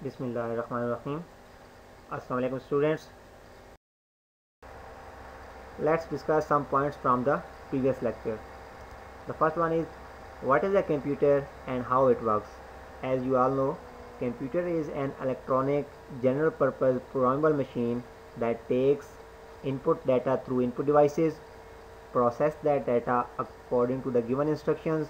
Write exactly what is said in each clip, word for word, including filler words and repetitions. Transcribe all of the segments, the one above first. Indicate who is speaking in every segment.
Speaker 1: Bismillahirrahmanirrahim. Assalamu alaikum students. Let's discuss some points from the previous lecture. The first one is what is a computer and how it works. As you all know, computer is an electronic general purpose programmable machine that takes input data through input devices, process that data according to the given instructions,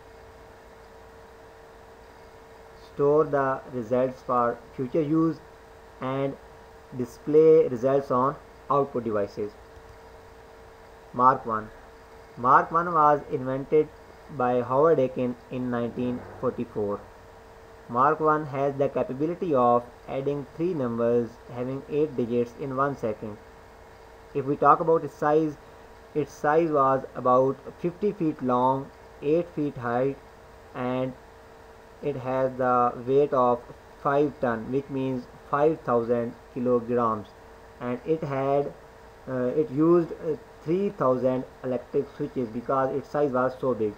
Speaker 1: store the results for future use, and display results on output devices. Mark one. Mark one was invented by Howard Aiken in nineteen forty-four. Mark one has the capability of adding three numbers having eight digits in one second. If we talk about its size, its size was about fifty feet long, eight feet high, and it has the weight of five ton, which means five thousand kilograms, and it had uh, it used uh, three thousand electric switches because its size was so big.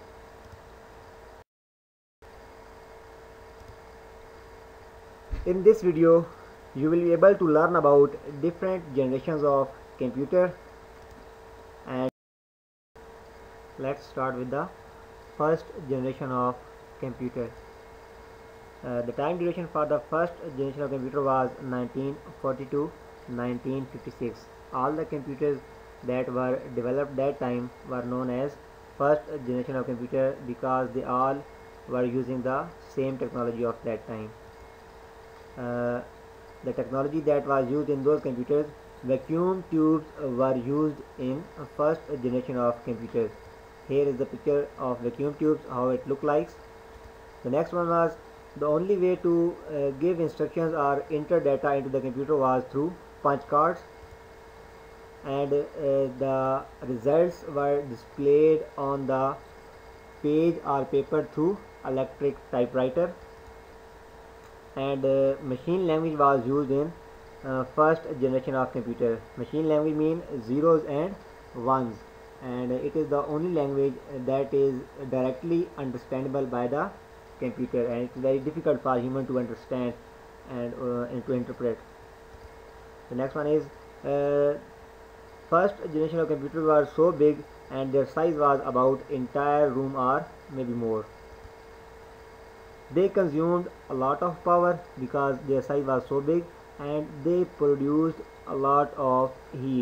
Speaker 1: In this video, you will be able to learn about different generations of computer, and let's start with the first generation of computer. Uh, the time duration for the first generation of computer was nineteen forty-two to nineteen fifty-six. All the computers that were developed that time were known as first generation of computer because they all were using the same technology of that time. Uh, the technology that was used in those computers, vacuum tubes were used in first generation of computers. Here is the picture of vacuum tubes, how it looked like. The next one was the only way to uh, give instructions or enter data into the computer was through punch cards, and uh, the results were displayed on the page or paper through electric typewriter, and uh, machine language was used in uh, first generation of computer. Machine language means zeros and ones, and it is the only language that is directly understandable by the computer, and it's very difficult for human to understand and, uh, and to interpret. The next one is uh, first generation of computers were so big and their size was about entire room or maybe more. They consumed a lot of power because their size was so big, and they produced a lot of heat.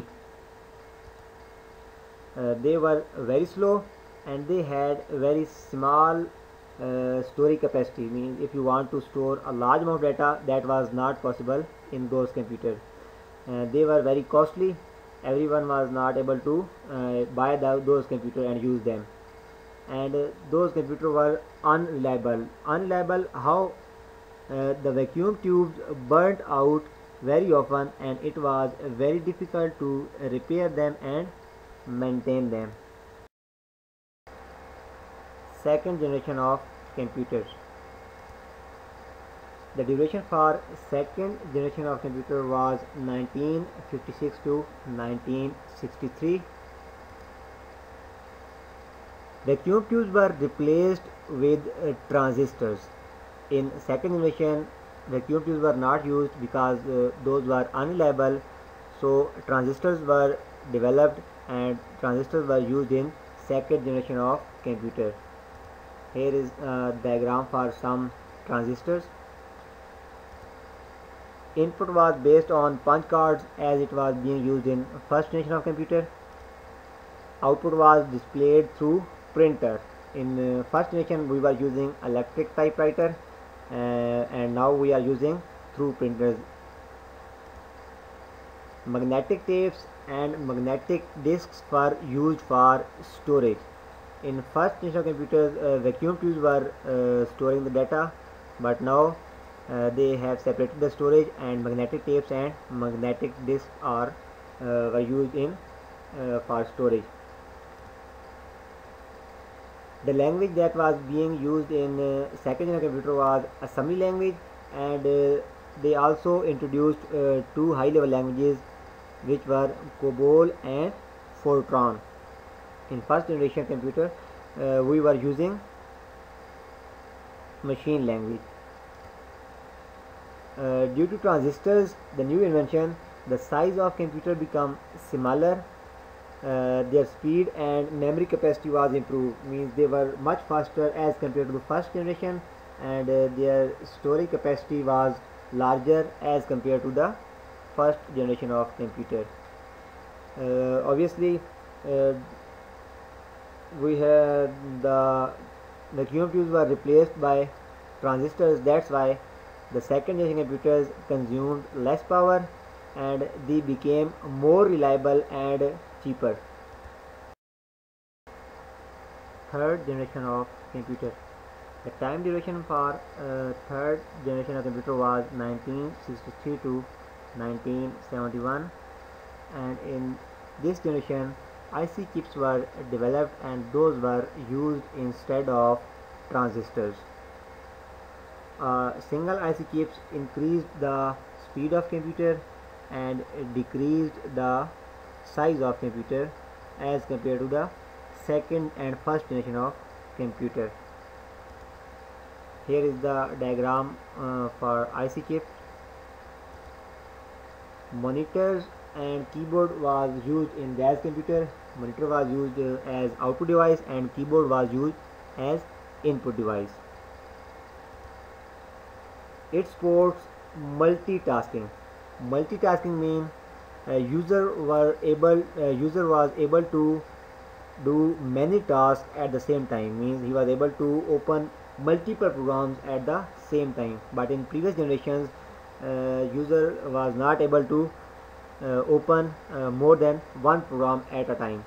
Speaker 1: Uh, they were very slow, and they had very small uh, storage capacity. Means if you want to store a large amount of data, that was not possible in those computers. Uh, they were very costly. Everyone was not able to uh, buy the, those computers and use them, and uh, those computers were unreliable. Unreliable how? Uh, the vacuum tubes burnt out very often, and it was very difficult to repair them and maintain them. Second generation of computers. The duration for second generation of computer was nineteen fifty-six to nineteen sixty-three. Vacuum tubes were replaced with uh, transistors. In second generation, vacuum tubes were not used because uh, those were unreliable, so transistors were developed, and transistors were used in second generation of computer. Here is a diagram for some transistors. Input was based on punch cards as it was being used in first generation of computer. Output was displayed through printer. In uh, first generation we were using electric typewriter, uh, and now we are using through printers. Magnetic tapes and magnetic discs were used for storage. In first generation of computers, uh, vacuum tubes were uh, storing the data, but now uh, they have separated the storage, and magnetic tapes and magnetic discs are uh, were used in uh, for storage. The language that was being used in uh, second generation computer was assembly language, and uh, they also introduced uh, two high level languages, which were COBOL and Fortran. In first generation computer, uh, we were using machine language. Uh, due to transistors, the new invention, the size of computer become smaller, uh, their speed and memory capacity was improved, means they were much faster as compared to the first generation, and uh, their storage capacity was larger as compared to the first generation of computer. Uh, obviously, uh, we had the the Q M tubes were replaced by transistors. That's why the second generation computers consumed less power and they became more reliable and cheaper. Third generation of computer. The time duration for uh, third generation of computer was nineteen sixty-three to nineteen seventy-one, and in this generation I C chips were developed and those were used instead of transistors. Uh, single I C chips increased the speed of computer and decreased the size of computer as compared to the second and first generation of computer. Here is the diagram uh, for I C chip. Monitors and keyboard was used in this computer. Monitor was used uh, as output device and keyboard was used as input device. It supports multitasking. Multitasking means uh, user were able uh, user was able to do many tasks at the same time, means he was able to open multiple programs at the same time, but in previous generations uh, user was not able to uh, open uh, more than one program at a time.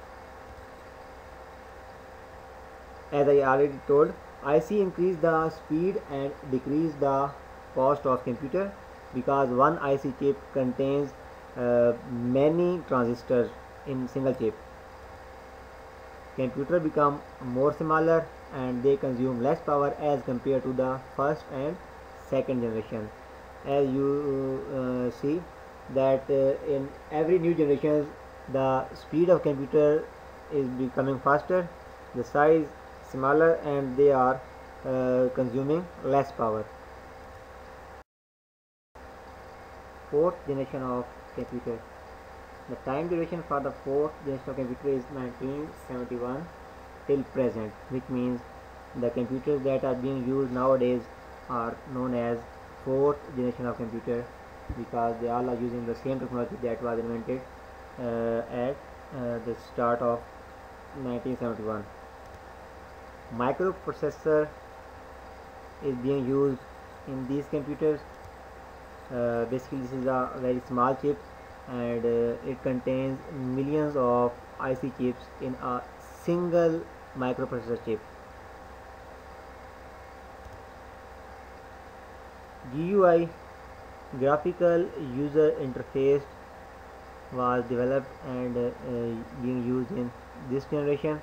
Speaker 1: As I already told, I C increase the speed and decrease the cost of computer because one I C chip contains uh, many transistors in single chip. Computer become more smaller and they consume less power as compared to the first and second generation. As you uh, see that uh, in every new generation the speed of computer is becoming faster, the size smaller, and they are uh, consuming less power. Fourth generation of computer. The time duration for the fourth generation of computer is nineteen seventy-one till present, which means the computers that are being used nowadays are known as fourth generation of computer because they all are using the same technology that was invented uh, at uh, the start of nineteen seventy-one. Microprocessor is being used in these computers. Uh, basically this is a very small chip and uh, it contains millions of I C chips in a single microprocessor chip. G U I, graphical user interface, was developed and uh, uh, being used in this generation.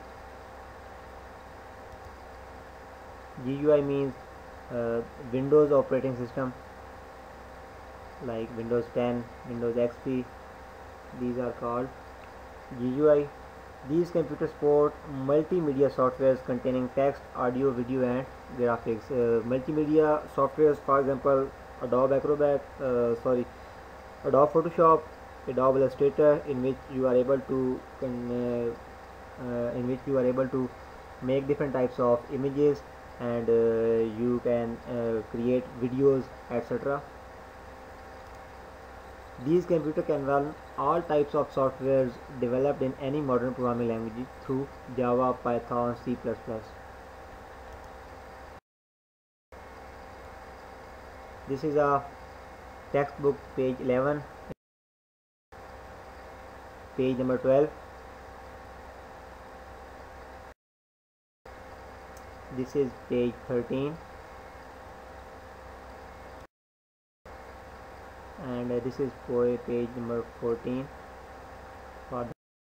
Speaker 1: G U I means uh, Windows operating system like Windows ten, Windows X P. These are called G U I. These computers support multimedia softwares containing text, audio, video and graphics. Uh, multimedia softwares, for example, Adobe Acrobat, uh, sorry, Adobe Photoshop, Adobe Illustrator, in which you are able to can, uh, uh, in which you are able to make different types of images and uh, you can uh, create videos, et cetera. These computers can run all types of softwares developed in any modern programming language through Java, Python, C plus plus. This is a textbook, page eleven, page number twelve. This is page thirteen. And uh, this is for page number fourteen. For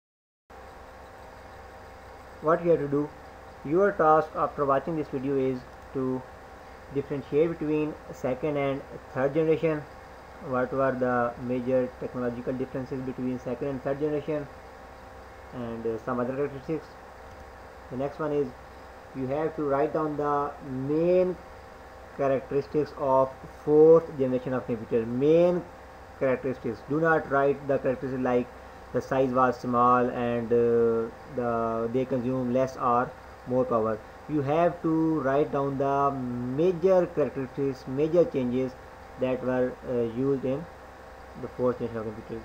Speaker 1: what you have to do, your task after watching this video is to differentiate between second and third generation. What were the major technological differences between second and third generation, and uh, some other characteristics. The next one is you have to write down the main characteristics of fourth generation of computer. Main characteristics. Do not write the characteristics like the size was small and uh, the they consume less or more power. You have to write down the major characteristics, major changes that were uh, used in the fourth generation of computers.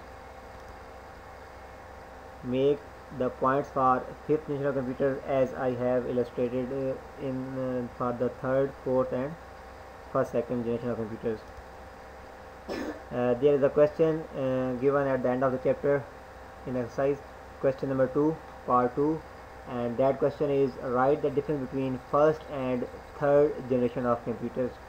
Speaker 1: Make the points for fifth generation of computers as I have illustrated uh, in uh, for the third, fourth and first, second generation of computers. Uh, there is a question uh, given at the end of the chapter in exercise question number two, part two, and that question is write the difference between first and third generation of computers.